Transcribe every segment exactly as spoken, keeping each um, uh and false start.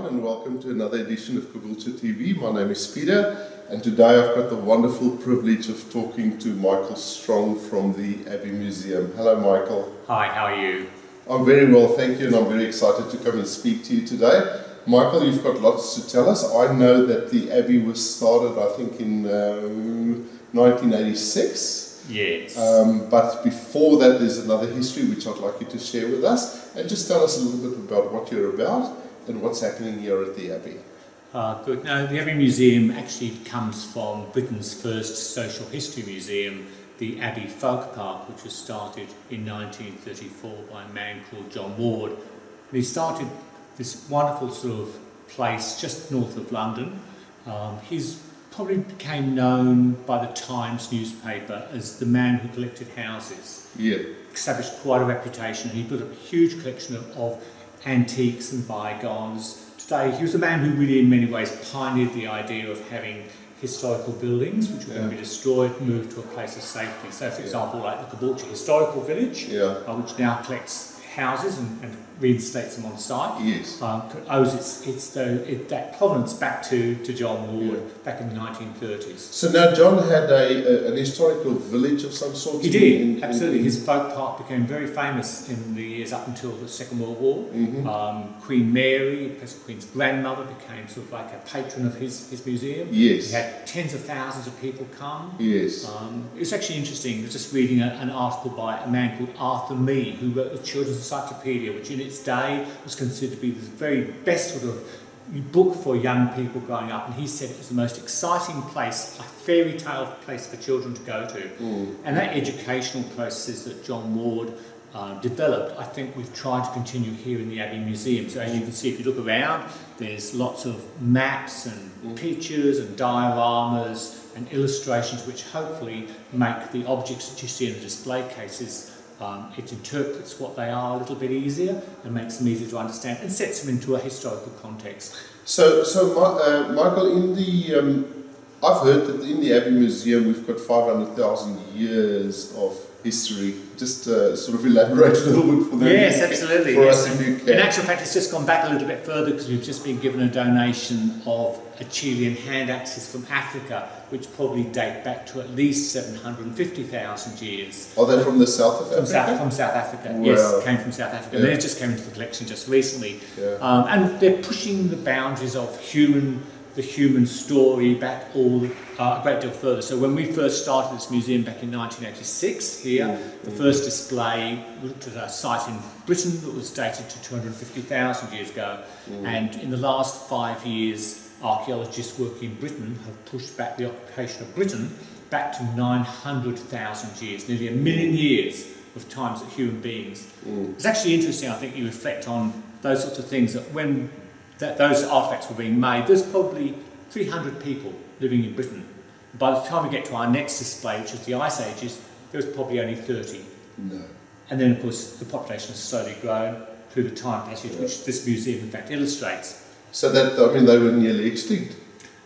everyone, and welcome to another edition of Caboolture T V. My name is Peter, and today I've got the wonderful privilege of talking to Michael Strong from the Abbey Museum. Hello Michael. Hi, how are you? I'm very well, thank you, and I'm very excited to come and speak to you today. Michael, you've got lots to tell us. I know that the Abbey was started, I think, in uh, nineteen eighty-six. Yes. Um, but before that, there's another history which I'd like you to share with us, and just tell us a little bit about what you're about and what's happening here at the Abbey. Uh, good. No, the Abbey Museum actually comes from Britain's first social history museum, the Abbey Folk Park, which was started in nineteen thirty-four by a man called John Ward. And he started this wonderful sort of place just north of London. Um, he's probably became known by the Times newspaper as the man who collected houses. Yeah. Established quite a reputation. He built up a huge collection of, of antiques and bygones. Today, he was a man who really in many ways pioneered the idea of having historical buildings which were yeah. going to be destroyed, moved to a place of safety. So for example, yeah. like the Caboolture Historical Village, yeah. uh, which now collects houses and, and reinstates them on site, yes. um, owes its, its the, it, that provenance back to, to John Ward yeah. back in the nineteen thirties. So now John had a, a, an historical village of some sort? He did, in, absolutely. In, in His folk park became very famous in the years up until the Second World War. Mm-hmm. um, Queen Mary, the Queen's grandmother, became sort of like a patron of his, his museum. Yes. He had tens of thousands of people come. Yes. Um, it's actually interesting. I was just reading a, an article by a man called Arthur Mee, who wrote the Children's Encyclopedia, which in its day was considered to be the very best sort of book for young people growing up, and he said it was the most exciting place, a fairy tale place for children to go to. Mm. And that educational process that John Ward uh, developed, I think we've tried to continue here in the Abbey Museum. So as you can see, if you look around, there's lots of maps and mm. pictures and dioramas and illustrations which hopefully make the objects that you see in the display cases, Um, it interprets what they are a little bit easier and makes them easier to understand and sets them into a historical context. So, so uh, Michael, in the um, I've heard that in the Abbey Museum we've got five hundred thousand years of history. Just uh, sort of elaborate a little bit for them. Yes, absolutely. For yes. us, if you can. In actual fact, it's just gone back a little bit further because we've just been given a donation of a Chilean hand axes from Africa, which probably date back to at least seven hundred fifty thousand years. Are they from the south of from Africa? South, from South Africa, wow. yes, came from South Africa. Yeah. They just came into the collection just recently. Yeah. Um, and they're pushing the boundaries of human, the human story back all uh, a great deal further. So when we first started this museum back in nineteen eighty-six here, mm. the first display looked at a site in Britain that was dated to two hundred fifty thousand years ago. Mm. And in the last five years, archaeologists working in Britain have pushed back the occupation of Britain back to nine hundred thousand years, nearly a million years of times that human beings. Mm. It's actually interesting, I think, you reflect on those sorts of things, that when that those artefacts were being made, there's probably three hundred people living in Britain. By the time we get to our next display, which is the Ice Ages, there was probably only thirty. No. And then, of course, the population has slowly grown through the time passage, yeah. which this museum, in fact, illustrates. So that, I mean, they were nearly extinct?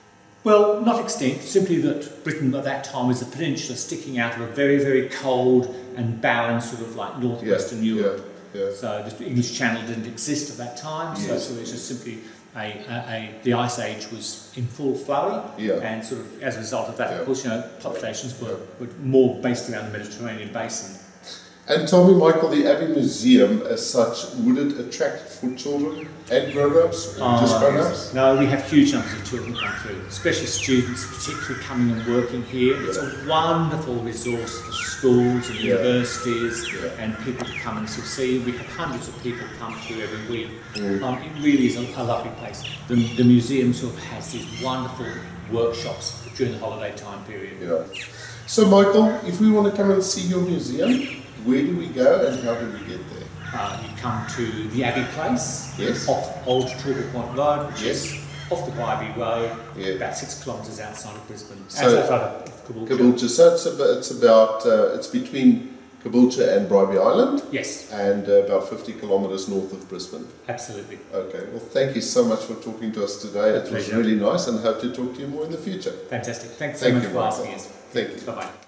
Well, not extinct, simply that Britain at that time was a peninsula sticking out of a very, very cold and barren sort of like northwestern yeah, Europe. Yeah, yeah. So the English Channel didn't exist at that time, yes. so, so it was just simply a, a, a, the Ice Age was in full flurry, yeah. and sort of as a result of that, yeah. of course, you know, populations were, were more based around the Mediterranean basin. And tell me, Michael, the Abbey Museum as such, would it attract for children and grown-ups, or uh, just grown-ups? No, we have huge numbers of children come through, especially students, particularly coming and working here. Yeah. It's a wonderful resource for schools and yeah. universities yeah. and people to come and succeed. We have hundreds of people come through every week. Mm. Um, it really is a, a lovely place. The, the museum sort of has these wonderful workshops during the holiday time period. Yeah. So, Michael, if we want to come and see your museum, where do we go and how do we get there? Uh, you come to the Abbey Place, yes. off Old Talbot Point Road, which yes. is off the Abbey Road, yeah. about six kilometres outside of Brisbane. So, outside of Caboolture. Caboolture. So it's about, it's about uh, it's between Caboolture and Bribie Island. Yes. And uh, about fifty kilometres north of Brisbane. Absolutely. Okay. Well, thank you so much for talking to us today. A it pleasure. was really nice, and hope to talk to you more in the future. Fantastic. Thanks thank so much you, for Michael. asking us. Thank you. Bye bye.